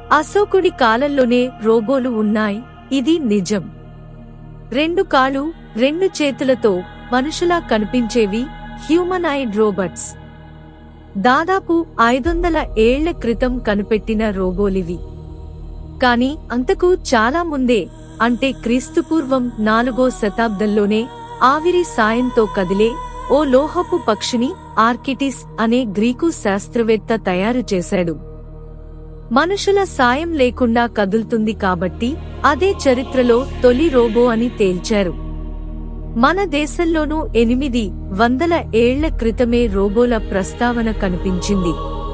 అశోకుడి కాలంలోనే రోబోలు ఉన్నాయి, ఇది నిజం. 2 కాళ్ళు 2 చేతులతో మనుషులా కనిపించేవి హ్యూమనాయిడ్ రోబోట్స్. దాదాపు 500 ఏళ్ల క్రితం కనిపెట్టిన రోబోలివి. కాని అంతకు చాలా ముందే, అంటే క్రీస్తుపూర్వం 4వ శతాబ్దంలోనే ఆవిరి సాయంతో కదిలే ఓ లోహపు పక్షిని ఆర్కిటిస్ అనే గ్రీకు శాస్త్రవేత్త తయారు చేశాడు. మనుషుల సాయం లేకుండా కదులుతుంది కాబట్టి అదే చరిత్రలో తొలి రోబో అని తేల్చారు. మన దేశంలోనూ 800 ఏళ్ల క్రితమే రోబోల ప్రస్తావన కనిపించింది.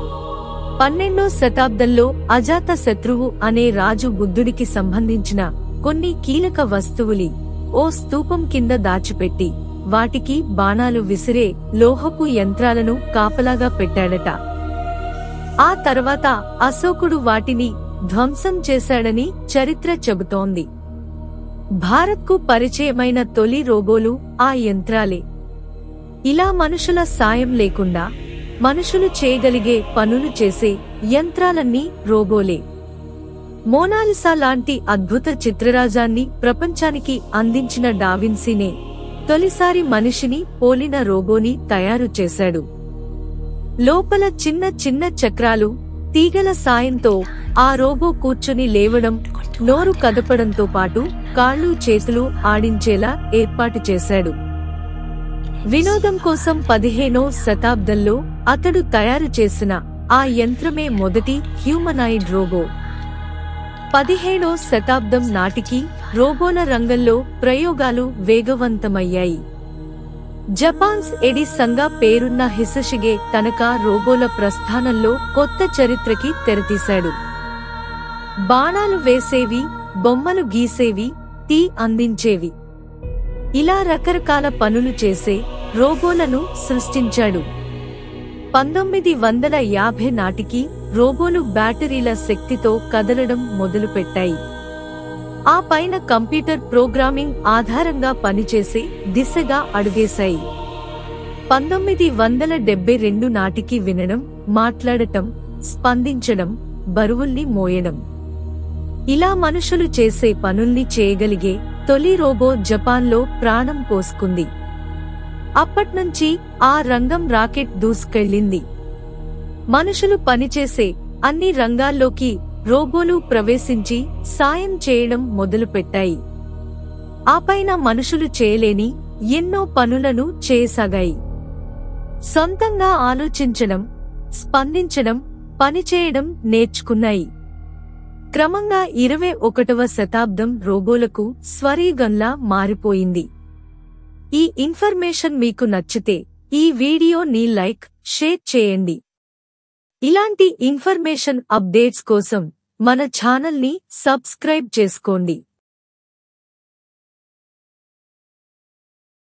12వ శతాబ్దంలో అజాత శత్రువు అనే రాజు బుద్ధుడికి సంబంధించిన కొన్ని కీలక వస్తువులి ఓ స్తూపం కింద దాచిపెట్టి వాటికి బాణాలు విసిరే లోహపు యంత్రాలను కాపలాగా పెట్టాడట. ఆ తర్వాత అశోకుడు వాటిని ధ్వంసం చేశాడని చరిత్ర చెబుతోంది. భారత్కు పరిచయమైన తొలి రోబోలు ఆ యంత్రాలే. ఇలా మనుషుల సాయం లేకుండా మనుషులు చేయగలిగే పనులు చేసే యంత్రాలన్నీ రోబోలే. మోనాలిసా లాంటి అద్భుత చిత్రరాజాన్ని ప్రపంచానికి అందించిన డావిన్సీనే తొలిసారి మనిషిని పోలిన రోబోని తయారు చేశాడు. లోపల చిన్న చిన్న చక్రాలు, తీగల సాయంతో ఆ రోబో కూర్చుని లేవడం, నోరు కదపడంతో పాటు కాళ్ళు చేతులు ఆడించేలా ఏర్పాటు చేశాడు. వినోదం కోసం 15వ శతాబ్దంలో అతడు తయారు చేసిన ఆ యంత్రమే మొదటి హ్యూమనాయిడ్ రోబో. 17వ శతాబ్దం నాటికి రోబోల రంగంలో ప్రయోగాలు వేగవంతమయ్యాయి. జపాన్స్ ఎడిసన్గా పేరున్న హిసషిగే తనకా రోబోల ప్రస్థానంలో కొత్త చరిత్రకి తెరతీశాడు. బాణాలు వేసేవి, బొమ్మలు గీసేవి, టీ అందించేవి, ఇలా రకరకాల పనులు చేసే రోబోలను సృష్టించాడు. 1950 నాటికి రోబోలు బ్యాటరీల శక్తితో కదలడం మొదలుపెట్టాయి. ఆ పైన కంప్యూటర్ ప్రోగ్రామింగ్ ఆధారంగా పనిచేసే దిశగా అడుగేశాయి. 1972 నాటికి వినడం, మాట్లాడటం, స్పందించడం, బరువుల్ని మోయడం, ఇలా మనుషులు చేసే పనుల్ని చేయగలిగే తొలి రోబో జపాన్లో ప్రాణం పోసుకుంది. అప్పట్నుంచి ఆ రంగం రాకెట్ దూసుకెళ్లింది. మనుషులు పనిచేసే అన్ని రంగాల్లోకి రోబోలు ప్రవేశించి సాయం చేయడం మొదలుపెట్టాయి. ఆపైన మనుషులు చేయలేని ఎన్నో పనులను చేయసాగాయి. సొంతంగా ఆలోచించడం, స్పందించడం, పనిచేయడం నేర్చుకున్నాయి. క్రమంగా 21వ శతాబ్దం రోబోలకు స్వరీగంలా మారిపోయింది. ఈ ఇన్ఫర్మేషన్ మీకు నచ్చితే ఈ వీడియోని లైక్, షేర్ చేయండి. ఇలాంటి ఇన్ఫర్మేషన్ అప్డేట్స్ కోసం మన ఛానల్ని సబ్స్క్రైబ్ చేసుకోండి.